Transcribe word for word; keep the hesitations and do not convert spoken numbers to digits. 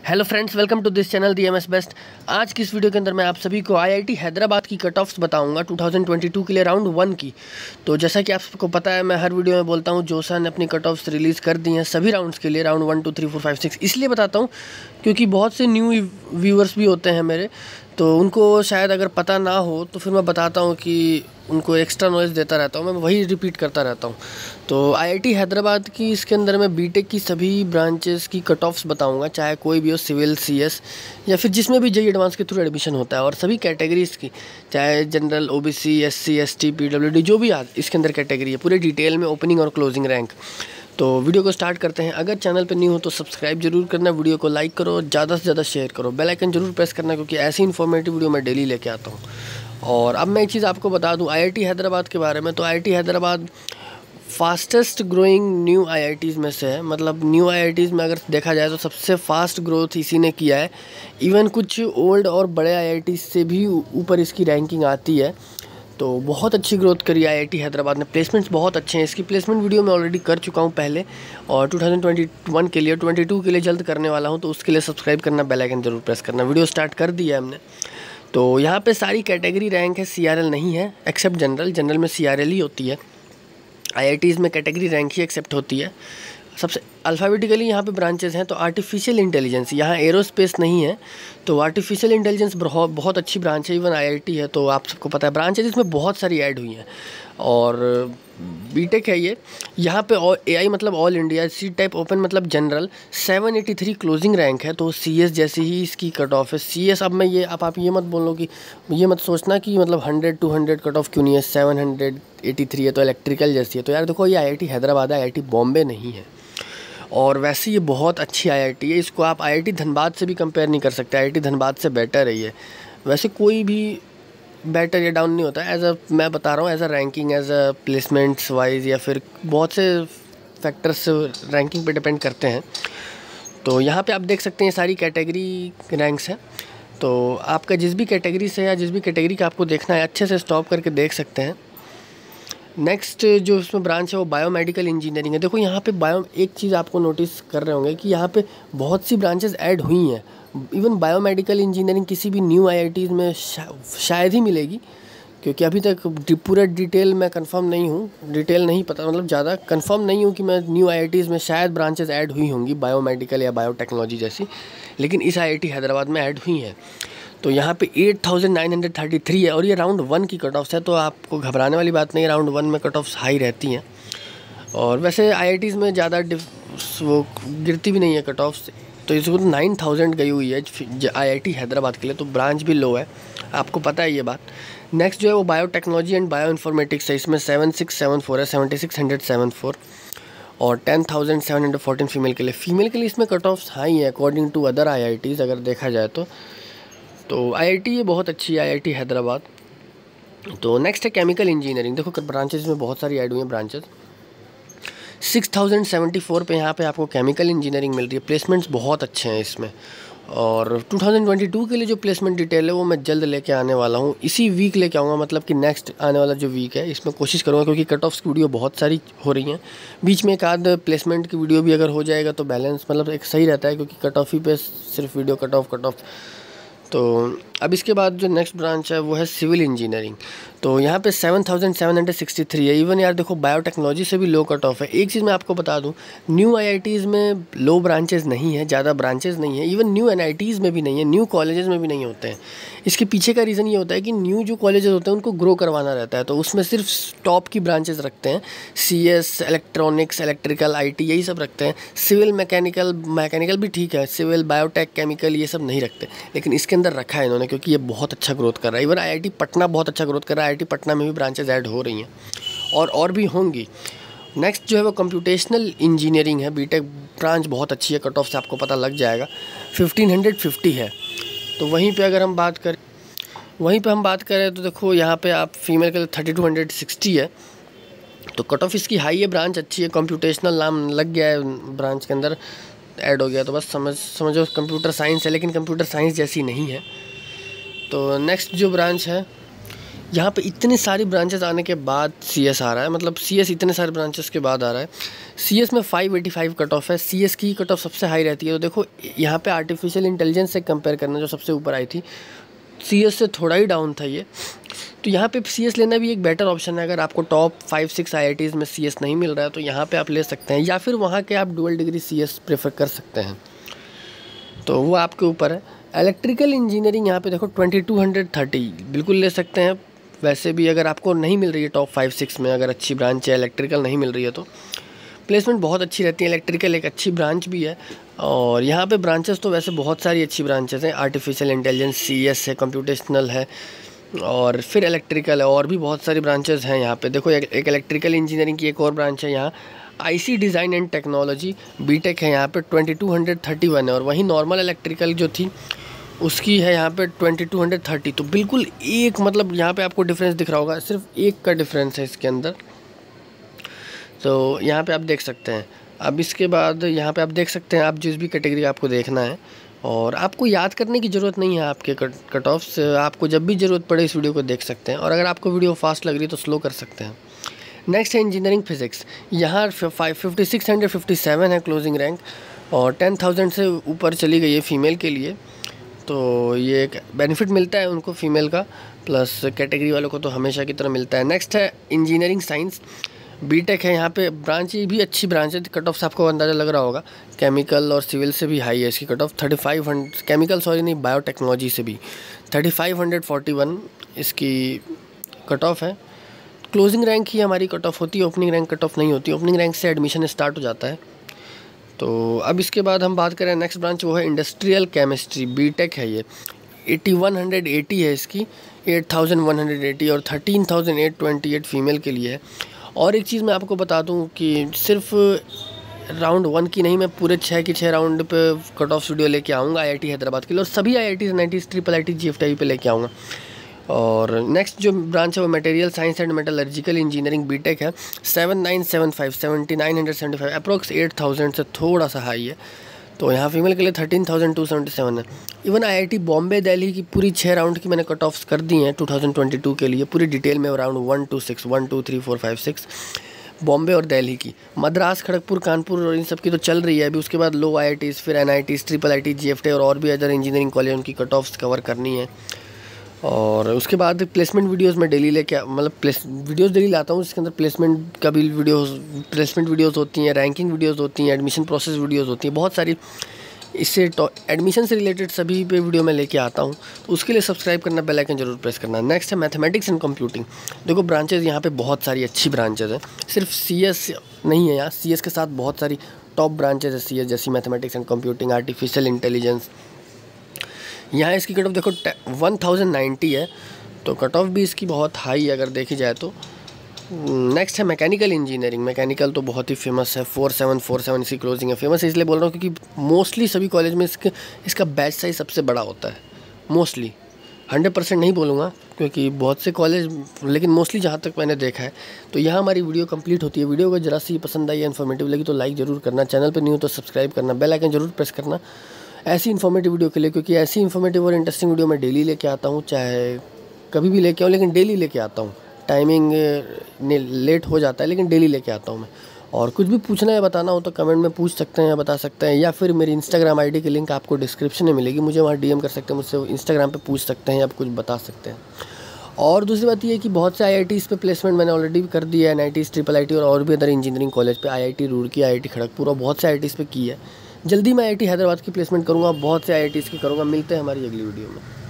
Hello friends, welcome to this channel the M S best. आज की इस video के अंदर मैं आप सभी को आईआईटी हैदराबाद की कट ऑफ्स बताऊंगा दो हज़ार बाईस के लिए राउंड वन की। तो जैसा कि आपको पता है, मैं हर वीडियो में बोलता हूं जोसा ने अपनी कट ऑफ्स रिलीज़ कर दी हैं सभी राउंड्स के लिए, round one two three four five six. इसलिए बताता हूं क्योंकि बहुत से न्यू व्यूअर्स भी होते हैं मेरे, तो उनको शायद अगर पता ना हो तो फिर मैं बताता हूँ कि उनको एक्स्ट्रा नॉलेज देता रहता हूँ, मैं वही रिपीट करता रहता हूँ। तो आईआईटी हैदराबाद की इसके अंदर मैं बीटेक की सभी ब्रांचेस की कट ऑफ्स बताऊँगा, चाहे कोई भी हो, सिविल, सीएस या फिर जिसमें भी जेई एडवांस के थ्रू एडमिशन होता है, और सभी कैटेगरीज़ की, चाहे general, OBC, SC, ST, PWD, जो भी आज इसके अंदर कैटेगरी है, पूरे डिटेल में ओपनिंग और क्लोजिंग रैंक। तो वीडियो को स्टार्ट करते हैं। अगर चैनल पर न्यू हो तो सब्सक्राइब जरूर करना, वीडियो को लाइक करो, ज़्यादा से ज़्यादा शेयर करो, बेल आइकन जरूर प्रेस करना, क्योंकि ऐसी इन्फॉर्मेटिव वीडियो मैं डेली लेके आता हूँ। और अब मैं एक चीज़ आपको बता दूँ आईआईटी हैदराबाद के बारे में। तो IIT Hyderabad fastest growing new IITs में से है। मतलब न्यू आईआईटीज़ में अगर देखा जाए तो सबसे फास्ट ग्रोथ इसी ने किया है। इवन कुछ ओल्ड और बड़े आईआईटीज़ से भी ऊपर इसकी रैंकिंग आती है। तो बहुत अच्छी ग्रोथ करी आईआईटी हैदराबाद ने। प्लेसमेंट्स बहुत अच्छे हैं। इसकी प्लेसमेंट वीडियो मैं ऑलरेडी कर चुका हूँ पहले, और दो हज़ार इक्कीस के लिए, बाईस के लिए जल्द करने वाला हूँ। तो उसके लिए सब्सक्राइब करना, बेल आइकन जरूर प्रेस करना। वीडियो स्टार्ट कर दिया है हमने। तो यहाँ पे सारी कैटेगरी रैंक है, सीआरएल नहीं है एक्सेप्ट जनरल। जनरल में सीआरएल ही होती है। आईआईटीज़ में कैटेगरी रैंक ही एक्सेप्ट होती है। सबसे अल्फ़ाबेटिकली यहाँ पे ब्रांचेस हैं। तो आर्टिफिशियल इंटेलिजेंस, यहाँ एरोस्पेस नहीं है, तो आर्टिफिशियल इंटेलिजेंस बहुत बहुत अच्छी ब्रांच है। इवन आईआईटी है, तो आप सबको पता है ब्रांचेस इसमें बहुत सारी ऐड हुई हैं। और बीटेक है ये। यहाँ पे एआई मतलब all India, seat type open मतलब जनरल, सात सौ तिरासी क्लोजिंग रैंक है। तो सीएस जैसी ही इसकी कट ऑफ है। सीएस, अब मैं ये अब आप ये मत बोलो कि ये मत सोचना कि मतलब hundred two hundred cut off क्यों नहीं है, सेवन हंड्रेड एटी थ्री है तो इलेक्ट्रिकल जैसी है। तो यार देखो, ये आईआईटी हैदराबाद है, आईआईटी बॉम्बे नहीं है। और वैसे ये बहुत अच्छी आईआईटी है। इसको आप आईआईटी धनबाद से भी कंपेयर नहीं कर सकते। आईआईटी धनबाद से बेटर है ये। वैसे कोई भी बेटर या डाउन नहीं होता है, एज अ मैं बता रहा हूँ, as a ranking, as a placements wise, या फिर बहुत से फैक्टर्स रैंकिंग पे डिपेंड करते हैं। तो यहाँ पे आप देख सकते हैं सारी कैटेगरी रैंक्स हैं। तो आपका जिस भी कैटेगरी से या जिस भी कैटेगरी का आपको देखना है, अच्छे से स्टॉप करके देख सकते हैं। नेक्स्ट जो इसमें ब्रांच है वो बायोमेडिकल इंजीनियरिंग है। देखो यहाँ पे बायो एक चीज़ आपको नोटिस कर रहे होंगे कि यहाँ पे बहुत सी ब्रांचेस ऐड हुई हैं। इवन बायोमेडिकल इंजीनियरिंग किसी भी न्यू आईआईटीज़ में शा, शायद ही मिलेगी, क्योंकि अभी तक पूरा डिटेल मैं कंफर्म नहीं हूँ, डिटेल नहीं पता, मतलब ज़्यादा कंफर्म नहीं हूँ कि मैं न्यू आईआईटीज़ में शायद ब्रांचेस ऐड हुई होंगी बायोमेडिकल या बायोटेक्नोलॉजी जैसी, लेकिन इस आईआईटी हैदराबाद में ऐड हुई हैं। तो यहाँ पे आठ हज़ार नौ सौ तैंतीस है, और ये राउंड वन की कट ऑफ्स है। तो आपको घबराने वाली बात नहीं, राउंड वन में कट ऑफ्स हाई रहती हैं। और वैसे आईआईटीज़ में ज़्यादा वो गिरती भी नहीं है कट ऑफ्स। तो इसको नौ हज़ार गई हुई है आईआईटी हैदराबाद के लिए, तो ब्रांच भी लो है, आपको पता है ये बात। नेक्स्ट जो है वो बायोटेक्नोलॉजी एंड बायो इन्फॉर्मेटिक्स है। इसमें सेवन सिक्स सेवन फोर है, seventy six hundred seven four, और ten thousand seven hundred fourteen female के लिए। फीमेल के लिए इसमें कट ऑफ्स हाई है अकॉर्डिंग टू अदर आईआईटीज़ अगर देखा जाए तो। तो आईआईटी ये बहुत अच्छी है, आईआईटी हैदराबाद। तो नेक्स्ट है केमिकल इंजीनियरिंग। देखो ब्रांचेस में बहुत सारी ऐड हुई हैं branches. Six thousand seventy four पे यहाँ पे आपको केमिकल इंजीनियरिंग मिल रही है। प्लेसमेंट्स बहुत अच्छे हैं इसमें। और दो हज़ार बाईस के लिए जो प्लेसमेंट डिटेल है वो मैं जल्द लेके आने वाला हूँ, इसी वीक लेके आऊँगा। मतलब कि नेक्स्ट आने वाला जो वीक है इसमें कोशिश करूँगा, क्योंकि कट ऑफ्स की वीडियो बहुत सारी हो रही हैं। बीच में एक आध प्लेसमेंट की वीडियो भी अगर हो जाएगा तो बैलेंस मतलब एक सही रहता है, क्योंकि कट ऑफ ही पे सिर्फ video cut off cut off. तो अब इसके बाद जो नेक्स्ट ब्रांच है वो है सिविल इंजीनियरिंग। तो यहाँ पे seven thousand seven hundred sixty three है। इवन यार देखो, बायोटेक्नोलॉजी से भी लो कट ऑफ है। एक चीज़ मैं आपको बता दूँ, न्यू आईआईटीज़ में लो ब्रांचेस नहीं है, ज़्यादा ब्रांचेस नहीं है। इवन न्यू एनआईटीज़ में भी नहीं है, न्यू कॉलेजेस में भी नहीं होते हैं। इसके पीछे का रीज़न ये होता है कि न्यू जो कॉलेजेस होते हैं उनको ग्रो करवाना रहता है, तो उसमें सिर्फ टॉप की ब्रांचेस रखते हैं। सीएस, इलेक्ट्रॉनिक्स, इलेक्ट्रिकल, आईटी, यही सब रखते हैं। सिविल, मैकेनिकल, मैकेनिकल भी ठीक है, सिविल, बायोटेक, केमिकल, ये सब नहीं रखते। लेकिन इसके अंदर रखा है इन्होंने, क्योंकि ये बहुत अच्छा ग्रोथ कर रहा है। इवन आईआईटी पटना बहुत अच्छा ग्रोथ कर रहा है। आईआईटी पटना में भी ब्रांचेस ऐड हो रही हैं, और और भी होंगी। नेक्स्ट जो है वो कंप्यूटेशनल इंजीनियरिंग है। बीटेक ब्रांच बहुत अच्छी है, कट ऑफ से आपको पता लग जाएगा। फिफ्टीन फिफ्टी है। तो वहीं पे अगर हम बात करें वहीं पे हम बात करें तो देखो यहाँ पे आप फीमेल के लिए थर्टी टू हंड्रेड सिक्सटी है। तो कट ऑफ इसकी हाई है, ब्रांच अच्छी है। कंप्यूटेशनल नाम लग गया है ब्रांच के अंदर, ऐड हो गया, तो बस समझ समझो कंप्यूटर साइंस है, लेकिन कंप्यूटर साइंस जैसी नहीं है। तो नेक्स्ट जो ब्रांच है यहाँ पे इतने सारी ब्रांचेस आने के बाद सीएस आ रहा है, मतलब सीएस इतने सारे ब्रांचेस के बाद आ रहा है। सीएस में five eighty five cut off है, सीएस की कट ऑफ सबसे हाई रहती है। तो देखो यहाँ पे आर्टिफिशियल इंटेलिजेंस से कंपेयर करना, जो सबसे ऊपर आई थी, सीएस से थोड़ा ही डाउन था ये। तो यहाँ पे सीएस लेना भी एक बेटर ऑप्शन है। अगर आपको टॉप फाइव सिक्स आईआईटीज़ में सीएस नहीं मिल रहा है तो यहाँ पे आप ले सकते हैं, या फिर वहाँ के आप डुअल डिग्री सीएस प्रेफर कर सकते हैं, तो वो आपके ऊपर है। इलेक्ट्रिकल इंजीनियरिंग यहाँ पे देखो ट्वेंटी टू हंड्रेड थर्टी बिल्कुल ले सकते हैं। वैसे भी अगर आपको नहीं मिल रही है टॉप फाइव सिक्स में, अगर अच्छी ब्रांच है इलेक्ट्रिकल नहीं मिल रही है, तो प्लेसमेंट बहुत अच्छी रहती है। इलेक्ट्रिकल एक अच्छी ब्रांच भी है, और यहाँ पे ब्रांचेस तो वैसे बहुत सारी अच्छी ब्रांचेस हैं। आर्टिफिशियल इंटेलिजेंस, सीएस है, कंप्यूटेशनल है, और फिर इलेक्ट्रिकल है, और भी बहुत सारी ब्रांचेस हैं यहाँ पे। देखो एक इलेक्ट्रिकल इंजीनियरिंग की एक और ब्रांच है यहाँ, IC design and technology BTech है, यहाँ पे twenty two hundred thirty one है। और वहीं नॉर्मल इलेक्ट्रिकल जो थी उसकी है यहाँ पे ट्वेंटी टू हंड्रेड थर्टी। तो बिल्कुल एक, मतलब यहाँ पे आपको डिफरेंस दिख रहा होगा, सिर्फ एक का डिफरेंस है इसके अंदर। तो यहाँ पे आप देख सकते हैं। अब इसके बाद यहाँ पे आप देख सकते हैं, आप जिस भी कैटेगरी आपको देखना है, और आपको याद करने की ज़रूरत नहीं है आपके कट कट ऑफ्स। आपको जब भी ज़रूरत पड़े इस वीडियो को देख सकते हैं, और अगर आपको वीडियो फास्ट लग रही है तो स्लो कर सकते हैं। नेक्स्ट है इंजीनियरिंग फिजिक्स। यहाँ five fifty six hundred fifty seven है क्लोजिंग रैंक, और टेन थाउजेंड से ऊपर चली गई है फ़ीमेल के लिए। तो ये एक बेनिफिट मिलता है उनको फीमेल का, प्लस कैटेगरी वालों को तो हमेशा की तरह मिलता है। नेक्स्ट है इंजीनियरिंग साइंस बीटेक है। यहाँ पे ब्रांच भी अच्छी ब्रांच है, कट ऑफ से आपको अंदाज़ा लग रहा होगा। केमिकल और सिविल से भी हाई है इसकी cut off, thirty five hundred chemical sorry नहीं बायोटेक्नोलॉजी से भी thirty five hundred forty one इसकी कट ऑफ है। क्लोजिंग रैंक ही हमारी कट ऑफ होती है, ओपनिंग रैंक कट ऑफ नहीं होती। ओपनिंग रैंक से एडमिशन स्टार्ट हो जाता है। तो अब इसके बाद हम बात करें नेक्स्ट ब्रांच, वो है इंडस्ट्रियल केमिस्ट्री बीटेक है। ये एटी वन हंड्रेड एटी है इसकी, eight thousand one hundred eighty, और thirteen thousand eight twenty eight female के लिए है। और एक चीज़ मैं आपको बता दूं कि सिर्फ राउंड वन की नहीं, मैं पूरे छः की छः राउंड पे कट ऑफ वीडियो लेके आऊँगा आईआईटी हैदराबाद के लिए, और सभी IIT NIT triple IT GFTI पे लेके आऊँगा। और नेक्स्ट जो ब्रांच है वो material science and metallurgical engineering BTech है, seven nine seven five seventy nine hundred seventy five approx eight thousand से थोड़ा सा हाई है। तो यहाँ फीमेल के लिए thirteen thousand two seventy seven है। इवन आईआईटी बॉम्बे दिल्ली की पूरी छः राउंड की मैंने कट ऑफ्स कर दी हैं टू थाउजेंड ट्वेंटी टू के लिए, पूरी डिटेल में। Round one two six one two three four five six Bombay और दिल्ली की, मद्रास, खड़गपुर, कानपुर और इन सब की तो चल रही है अभी। उसके बाद लो आईआईटीज़, फिर एनआईटीज़, ट्रिपल आईटी, जीएफटी और और भी अदर इंजीनियरिंग कॉलेज, उनकी कट ऑफ्स कवर करनी है। और उसके बाद प्लेसमेंट वीडियोस में डेली लेके, मतलब प्लेस वीडियोस डेली लाता हूँ, जिसके अंदर प्लेसमेंट का भी वीडियोस प्लेसमेंट वीडियोस होती हैं, रैंकिंग वीडियोस होती हैं, एडमिशन प्रोसेस वीडियोस होती हैं, बहुत सारी। इससे एडमिशन से रिलेटेड सभी पे वीडियो मैं लेके आता हूँ, तो उसके लिए सब्सक्राइब करना, बेल आइकन जरूर प्रेस करना। नेक्स्ट है मैथमेटिक्स एंड कंप्यूटिंग। देखो ब्रांचेज यहाँ पे बहुत सारी अच्छी ब्रांचेज हैं, सिर्फ सीएस नहीं है यहाँ, सीएस के साथ बहुत सारी टॉप ब्रांचेज है सीएस जैसी, mathematics and computing, artificial intelligence. यहाँ इसकी कट ऑफ देखो वन थाउजेंड नाइन्टी है, तो कट ऑफ भी इसकी बहुत हाई है अगर देखी जाए तो। नेक्स्ट है मैकेनिकल इंजीनियरिंग। मैकेनिकल तो बहुत ही फेमस है, फोर सेवन फोर सेवन इसकी क्लोजिंग है। फेमस इसलिए बोल रहा हूँ क्योंकि मोस्टली सभी कॉलेज में इसके इसका बैच साइज सबसे बड़ा होता है, मोस्टली, हंड्रेड परसेंट नहीं बोलूँगा क्योंकि बहुत से कॉलेज, लेकिन मोस्टली जहाँ तक मैंने देखा है। तो यहाँ हमारी वीडियो कंप्लीट होती है। वीडियो को जरा सी पसंद आई, इन्फॉर्मेटिव लगी तो लाइक ज़रूर करना, चैनल पर नहीं हो तो सब्सक्राइब करना, बेल आइकन जरूर प्रेस करना ऐसी इन्फॉर्मेटिव वीडियो के लिए, क्योंकि ऐसी इन्फॉर्मेटिव और इंटरेस्टिंग वीडियो मैं डेली लेके आता हूँ, चाहे कभी भी लेके आऊँ, लेकिन डेली लेके आता हूँ। टाइमिंग लेट हो जाता है लेकिन डेली लेके आता हूँ मैं। और कुछ भी पूछना है, बताना हो तो कमेंट में पूछ सकते हैं या बता सकते हैं, या फिर मेरी इंस्टाग्राम आईडी की लिंक आपको डिस्क्रिप्शन में मिलेगी, मुझे वहाँ डीएम कर सकते हैं, मुझसे इंस्टाग्राम पे पूछ सकते हैं या कुछ बता सकते हैं। और दूसरी बात ये है कि बहुत से आईआईटीज़ पे प्लेसमेंट मैंने ऑलरेडी कर दी है, एनआईटीज़, ट्रिपल आईटी और और भी अदर इंजीनियरिंग कॉलेज पे, आईआईटी रुड़की, आईआईटी खड़गपुर और बहुत से आईआईटीज़ पे की है। जल्दी मैं आईआईटी हैदराबाद की प्लेसमेंट करूँगा, बहुत से आईआईटीज़ की करूँगा। मिलते हैं हमारी अगली वीडियो में।